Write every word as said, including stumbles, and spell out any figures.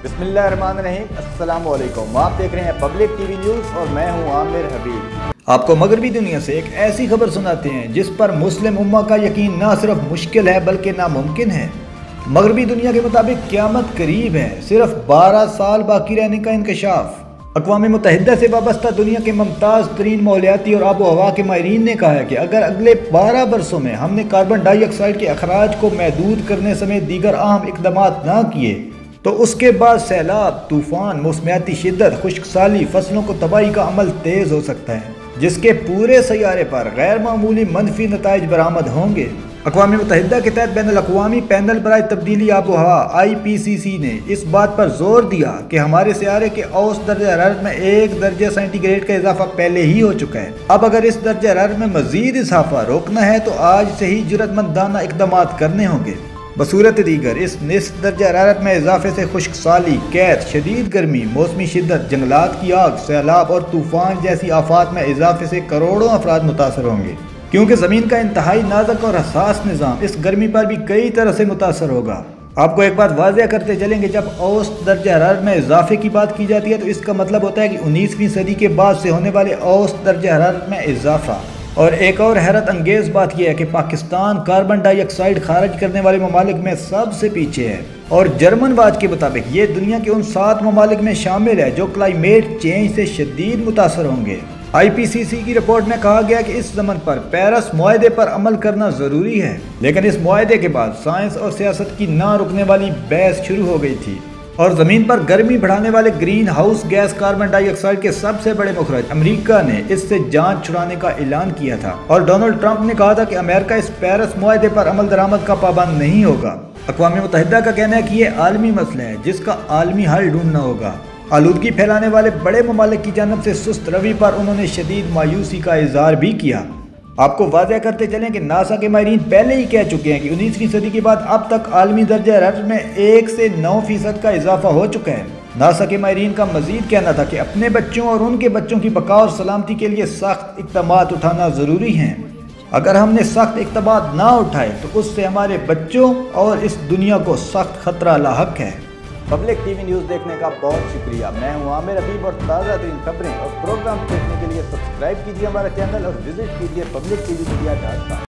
बिस्मिल्लाहिर्रहमानिर्रहीम, अस्सलाम वालेकुम। आप देख रहे हैं पब्लिक टीवी न्यूज़ और मैं हूं आमिर हबीब। आपको मगरबी दुनिया से एक ऐसी खबर सुनाते हैं जिस पर मुस्लिम उम्मा का यकीन न सिर्फ मुश्किल है बल्कि नामुमकिन है। मगरबी दुनिया के मुताबिक क़यामत करीब है, सिर्फ बारह साल बाकी रहने का इंकशाफ। अक़वाम मुत्तहिदा से वाबस्ता दुनिया के मुमताज़ तरीन माहौलियाती और आबो हवा के माहिरीन ने कहा है कि अगर अगले बारह बरसों में हमने कार्बन डाइऑक्साइड के अखराज को महदूद करने समेत दीगर अहम इक़दाम न किए तो उसके बाद सैलाब, तूफ़ान, मौसमियाती शिद्दत, खुश्कसाली, फसलों को तबाही का अमल तेज़ हो सकता है जिसके पूरे सैयारे पर गैर मामूली मनफी नताइज बरामद होंगे। अक़वाम मुत्तहिदा के तहत बैनुल अक़वामी पैनल बराए तब्दीली आबो हवा आई पी सी सी ने इस बात पर जोर दिया कि हमारे सैयारे के औसत दर्जा हरारत में एक दर्जे सेंटीग्रेड का इजाफा पहले ही हो चुका है। अब अगर इस दर्जा हरारत में मजीद इजाफा रोकना है तो आज से ही जुर्रतमंदाना इक़दाम करने होंगे। बसूरत दीगर इस निस्फ दर्जा हरारत में इजाफे से खुश्कसाली, कैद, शदीद गर्मी, मौसमी शिद्दत, जंगलात की आग, सैलाब और तूफ़ान जैसी आफात में इजाफे से करोड़ों अफराद मुतासर होंगे, क्योंकि ज़मीन का इंतहाई नाजुक और हसास निज़ाम इस गर्मी पर भी कई तरह से मुतासर होगा। आपको एक बात वाज़ेह करते चलेंगे, जब औसत दर्जा हरारत में इजाफे की बात की जाती है तो इसका मतलब होता है कि उन्नीसवीं सदी के बाद से होने वाले औसत दर्जा हरारत में इजाफा। और एक और हैरत अंगेज़ बात यह है कि पाकिस्तान कार्बन डाइऑक्साइड खारिज करने वाले ममालिक में सबसे पीछे है और जर्मन वाच के मुताबिक ये दुनिया के उन सात ममालिक में शामिल है जो क्लाइमेट चेंज से शदीद मुतासर होंगे। आई पी सी सी की रिपोर्ट में कहा गया कि इस ज़मन पर पेरिस मुआहदे पर अमल करना ज़रूरी है, लेकिन इस मुआहदे के बाद साइंस और सियासत की ना रुकने वाली बहस शुरू हो गई थी और ज़मीन पर गर्मी बढ़ाने वाले greenhouse gas carbon dioxide के सबसे बड़े मुखरज अमेरिका ने इससे जान छुड़ाने का ऐलान किया था और डोनाल्ड ट्रंप ने कहा था कि अमेरिका इस पेरिस मुआहदे पर अमल दरामद का पाबंद नहीं होगा। अक़वाम मुत्तहिदा का कहना है कि ये आलमी मसला है जिसका आलमी हल ढूंढना होगा। आलूदगी फैलाने वाले बड़े ममालिक की जानब से सुस्त रवि पर उन्होंने शदीद मायूसी का इजहार भी किया। आपको वाज़ेह करते चलें कि नासा के माहिरीन पहले ही कह चुके हैं कि उन्नीसवीं सदी के बाद अब तक आलमी दर्जा हरारत में एक से नौ फीसद का इजाफा हो चुका है। नासा के माहिरीन का मजीद कहना था कि अपने बच्चों और उनके बच्चों की बका और सलामती के लिए सख्त इक़दाम उठाना ज़रूरी हैं। अगर हमने सख्त इक़दाम ना उठाए तो उससे हमारे बच्चों और इस दुनिया को सख्त खतरा लाहक है। पब्लिक टीवी न्यूज़ देखने का बहुत शुक्रिया। मैं हूं आमिर हबीब और ताज़ा तरीन खबरें और प्रोग्राम देखने के लिए सब्सक्राइब कीजिए हमारा चैनल और विजिट कीजिए public TV media dot com.